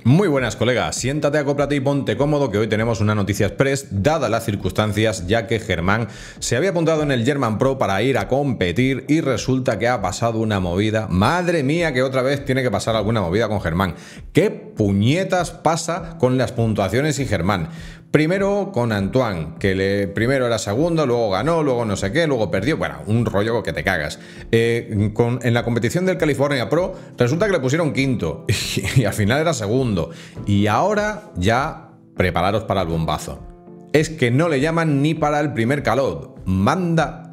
Muy buenas, colegas. Siéntate, acóplate y ponte cómodo, que hoy tenemos una noticia express, dadas las circunstancias, ya que Germán se había apuntado en el German Pro para ir a competir y resulta que ha pasado una movida. Madre mía, que otra vez tiene que pasar alguna movida con Germán. ¿Qué puñetas pasa con las puntuaciones y Germán? Primero con Antoine, que primero era segundo, luego ganó, luego no sé qué, luego perdió. Bueno, un rollo que te cagas. En la competición del California Pro resulta que le pusieron quinto y al final era segundo. Y ahora ya prepararos para el bombazo. Es que no le llaman ni para el primer calot. Manda.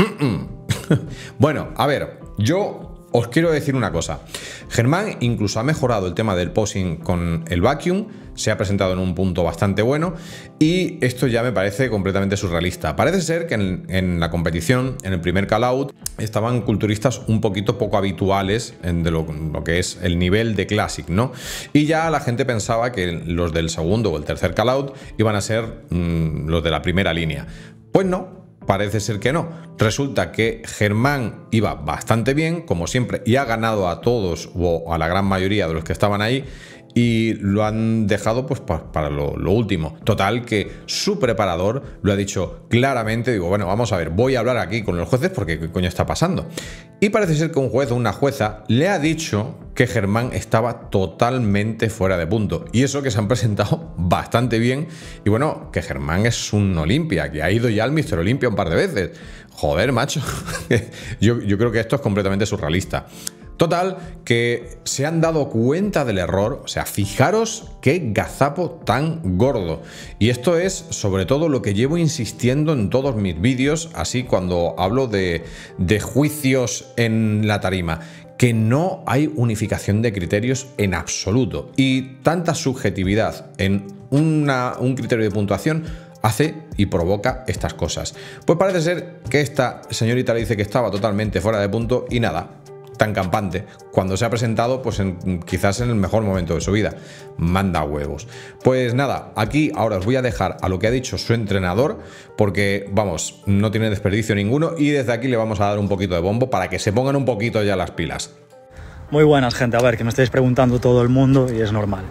Bueno, a ver, yo os quiero decir una cosa. Germán incluso ha mejorado el tema del posing con el vacuum, se ha presentado en un punto bastante bueno y esto ya me parece completamente surrealista. Parece ser que en la competición, en el primer call-out, estaban culturistas un poquito poco habituales de lo que es el nivel de Classic, ¿no? Y ya la gente pensaba que los del segundo o el tercer call-out iban a ser los de la primera línea. Pues no. Parece ser que no. Resulta que Germán iba bastante bien, como siempre, y ha ganado a todos o a la gran mayoría de los que estaban ahí y lo han dejado pues para lo último. Total, que su preparador lo ha dicho claramente. Digo, bueno, vamos a ver, voy a hablar aquí con los jueces porque qué coño está pasando. Y parece ser que un juez o una jueza le ha dicho que Germán estaba totalmente fuera de punto. Y eso que se han presentado bastante bien. Y bueno, que Germán es un Olimpia, que ha ido ya al Mr. Olimpia un par de veces. Joder, macho. yo creo que esto es completamente surrealista. Total, que se han dado cuenta del error. O sea, fijaros qué gazapo tan gordo. Y esto es sobre todo lo que llevo insistiendo en todos mis vídeos, así cuando hablo de juicios en la tarima, que no hay unificación de criterios en absoluto. Y tanta subjetividad en un criterio de puntuación hace y provoca estas cosas. Pues parece ser que esta señorita le dice que estaba totalmente fuera de punto y nada, tan campante, cuando se ha presentado pues quizás en el mejor momento de su vida. Manda huevos. Pues nada, aquí ahora os voy a dejar a lo que ha dicho su entrenador, porque vamos, no tiene desperdicio ninguno y desde aquí le vamos a dar un poquito de bombo para que se pongan un poquito ya las pilas. Muy buenas, gente. A ver, que me estáis preguntando todo el mundo y es normal.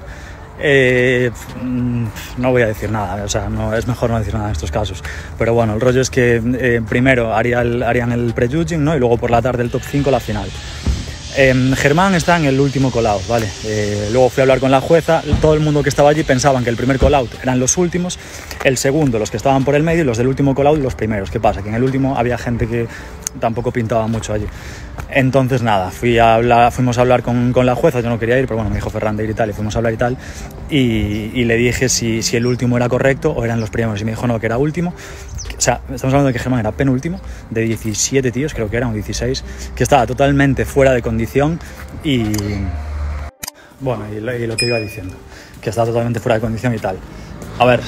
No voy a decir nada, o sea, no, es mejor no decir nada en estos casos. Pero bueno, el rollo es que primero harían el prejudging, ¿no? Y luego por la tarde el top 5 la final. Germán está en el último call-out, ¿vale? Luego fui a hablar con la jueza. Todo el mundo que estaba allí pensaban que el primer call-out eran los últimos, el segundo los que estaban por el medio y los del último call-out los primeros. ¿Qué pasa? Que en el último había gente que tampoco pintaba mucho allí. Entonces nada, fuimos a hablar con la jueza. Yo no quería ir, pero bueno, me dijo Ferran de ir y tal, y fuimos a hablar y tal, y le dije si el último era correcto o eran los primeros, y me dijo no, que era último. O sea, estamos hablando de que Germán era penúltimo, de 17 tíos, creo que eran, o 16, que estaba totalmente fuera de condición y... Bueno, y lo que iba diciendo, que estaba totalmente fuera de condición y tal. A ver,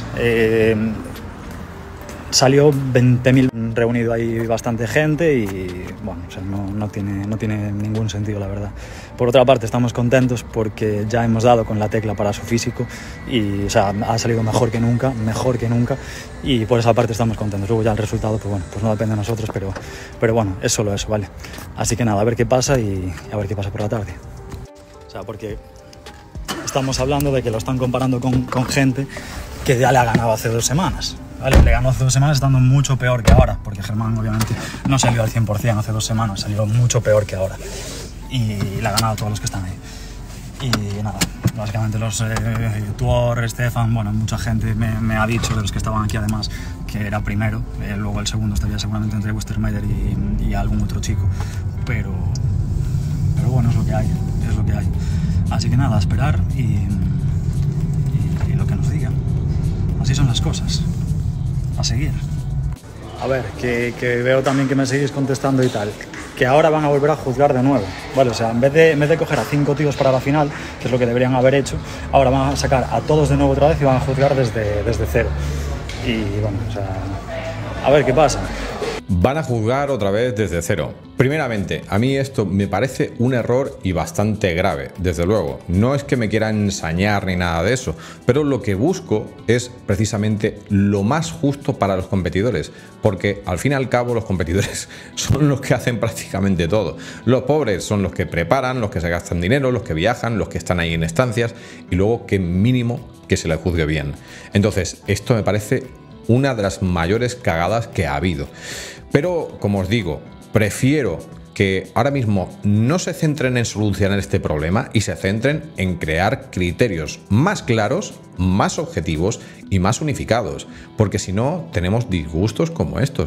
salió 20.000 reunido ahí bastante gente y bueno, o sea, no tiene ningún sentido, la verdad. Por otra parte, estamos contentos porque ya hemos dado con la tecla para su físico y o sea, ha salido mejor que nunca, y por esa parte estamos contentos. Luego ya el resultado, pues bueno, pues no depende de nosotros, pero bueno, es solo eso, ¿vale? Así que nada, a ver qué pasa y a ver qué pasa por la tarde. O sea, porque estamos hablando de que lo están comparando con gente que ya le ha ganado hace 2 semanas. Vale, le ganó hace 2 semanas estando mucho peor que ahora, porque Germán obviamente no salió al 100% hace 2 semanas, salió mucho peor que ahora y le ha ganado a todos los que están ahí. Y nada, básicamente los Tuor, Stefan, bueno, mucha gente me ha dicho, de los que estaban aquí además, que era primero, luego el segundo estaría seguramente entre Westermeier y algún otro chico, pero bueno, es lo que hay, así que nada, a esperar y lo que nos digan. Así son las cosas. A seguir. A ver, que veo también que me seguís contestando y tal, que ahora van a volver a juzgar de nuevo, ¿vale? O sea, en vez de coger a 5 tíos para la final, que es lo que deberían haber hecho, ahora van a sacar a todos de nuevo otra vez y van a juzgar desde cero. Y bueno, o sea, a ver qué pasa. Van a juzgar otra vez desde cero. Primeramente, a mí esto me parece un error y bastante grave, desde luego. No es que me quiera ensañar ni nada de eso, pero lo que busco es precisamente lo más justo para los competidores, porque al fin y al cabo los competidores son los que hacen prácticamente todo. Los pobres son los que preparan, los que se gastan dinero, los que viajan, los que están ahí en estancias, y luego que mínimo que se les juzgue bien. Entonces, esto me parece una de las mayores cagadas que ha habido. Pero, como os digo, prefiero que ahora mismo no se centren en solucionar este problema y se centren en crear criterios más claros, más objetivos y más unificados, porque si no tenemos disgustos como estos.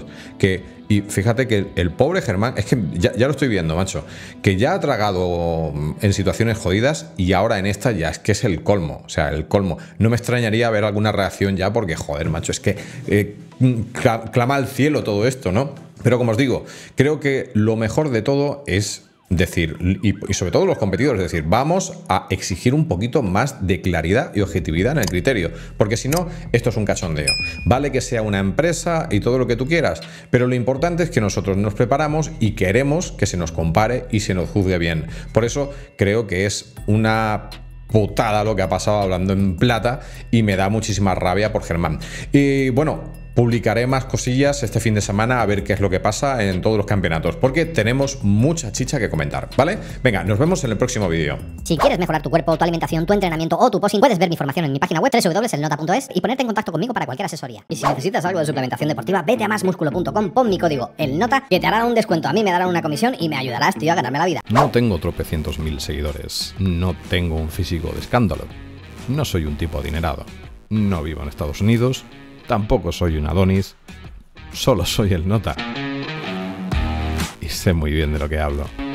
Y fíjate que el pobre Germán, es que ya lo estoy viendo, macho, que ya ha tragado en situaciones jodidas y ahora en esta ya es que es el colmo, o sea, el colmo. No me extrañaría ver alguna reacción ya porque, joder, macho, es que clama al cielo todo esto, ¿no? Pero como os digo, creo que lo mejor de todo es decir, y sobre todo los competidores, es decir, vamos a exigir un poquito más de claridad y objetividad en el criterio, porque si no, esto es un cachondeo. Vale que sea una empresa y todo lo que tú quieras, pero lo importante es que nosotros nos preparamos y queremos que se nos compare y se nos juzgue bien. Por eso creo que es una putada lo que ha pasado, hablando en plata, y me da muchísima rabia por Germán. Y bueno, publicaré más cosillas este fin de semana a ver qué es lo que pasa en todos los campeonatos, porque tenemos mucha chicha que comentar, ¿vale? Venga, nos vemos en el próximo vídeo. Si quieres mejorar tu cuerpo, tu alimentación, tu entrenamiento o tu posing, puedes ver mi formación en mi página web www.elnota.es y ponerte en contacto conmigo para cualquier asesoría. Y si necesitas algo de suplementación deportiva, vete a másmusculo.com, pon mi código ELNOTA, que te hará un descuento, a mí me darán una comisión y me ayudarás, tío, a ganarme la vida. No tengo tropecientos mil seguidores, no tengo un físico de escándalo, no soy un tipo adinerado, no vivo en Estados Unidos, tampoco soy un Adonis, solo soy el Nota. Y sé muy bien de lo que hablo.